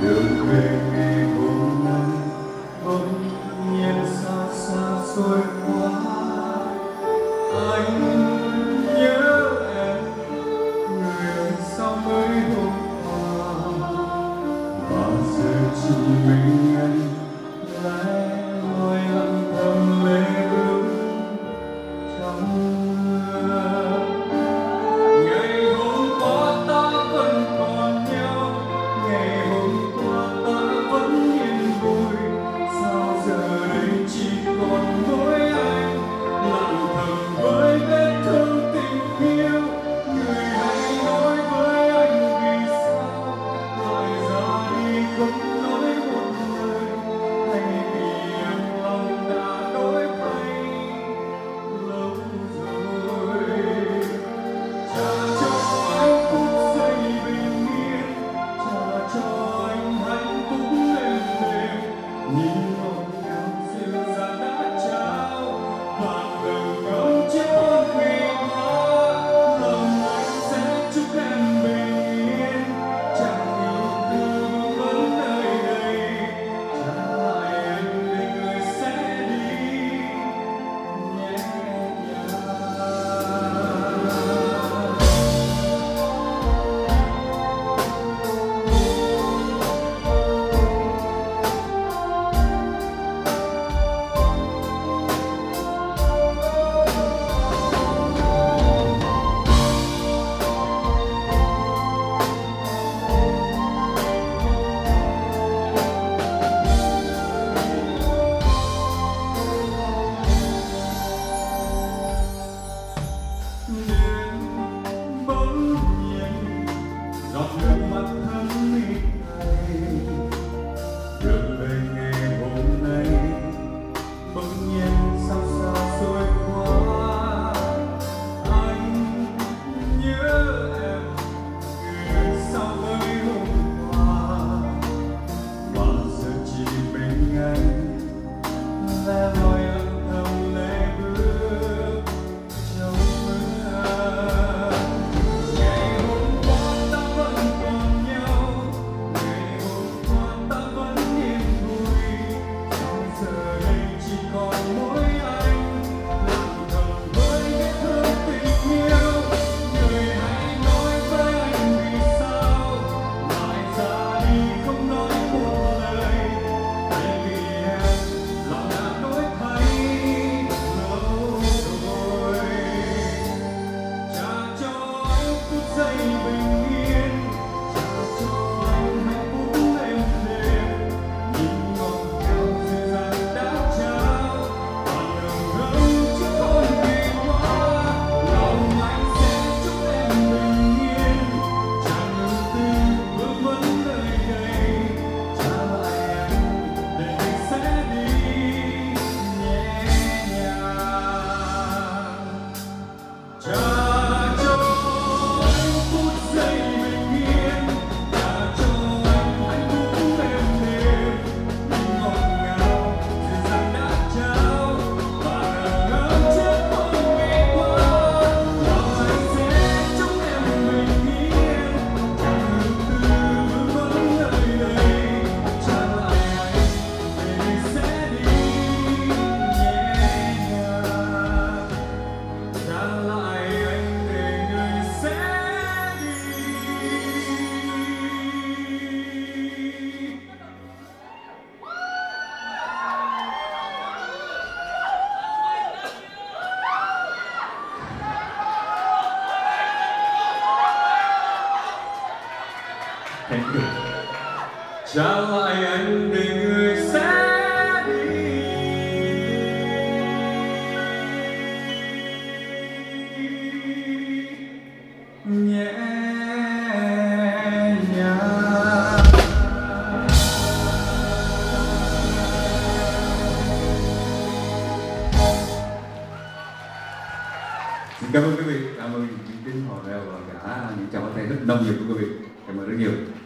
đường về ngày hôm nay bỗng nhiên xa xa xôi quá. Anh nhớ em, người sao mới hôm qua, và giờ chỉ mình anh lẻ loi lặng thầm lệ ướt trong mưa. Ngày hôm qua ta vẫn còn nhau, ngày hôm qua ta vẫn yên vui, sao giờ đây chỉ còn mỗi anh lặng thầm với vết thương tình yêu. Người hãy nói với anh vì sao lại ra đi không nói một lời, hay vì em lòng đã đổi thay lâu rồi. Trả cho anh phút giây bình yên, trả cho anh hạnh phúc êm đềm, nhìn ngọt ngào dịu dàng đã trao và ngần ngâm chiếc hôn ngày qua. Lòng anh sẽ chúc em bình yên, chẳng yêu thương vẫn nơi đây, trả lại anh để người sẽ đi nhẹ nhàng. Đêm bỗng nhiên giọt nước mắt thấm mít này, đường về ngày hôm nay bỗng nhiên sao xa xôi quá. Anh nhớ em, người sao mới hôm qua, và giờ chỉ mình anh lẻ loi lặng thầm lệ bước trong mưa. Ngày hôm qua ta vẫn còn nhau, ngày hôm qua ta vẫn yên vui, sao giờ đây chỉ còn mỗi anh lặng thầm với vết thương tình yêu. Người hãy nói với anh vì sao lại ra đi không nói một lời, tại vì em lòng đã đổi thay lâu rồi. Trả cho anh phút giây bình yên, trả cho anh hạnh phúc êm đềm, nhìn ngọt ngào dịu dàng đã trao và nồng hương chiếc hôn ngày qua. Lòng anh sẽ chúc em bình yên, chẳng ưu tư vương vấn nơi đây, trả lại anh để anh sẽ đi nhẹ nhàng. Trả cho anh phút giây bình yên, trả cho anh hạnh phúc êm đềm, nhìn ngọt ngào dịu dàng đã trao và ngần ngâm chiếc hôn ngày qua. Lòng anh sẽ chúc em bình yên, chẳng ưu tư vương vấn nơi đây, trả lại anh để người sẽ đi nhẹ nhàng. Trả lại anh để người sẽ đi Thank you. Trả lại anh để người sẽ đi nhẹ nhàng. Xin cảm ơn quý vị, cảm ơn những tiếng hò reo và cả những tràng pháo tay rất nồng nhiệt của quý vị. Cảm ơn rất nhiều.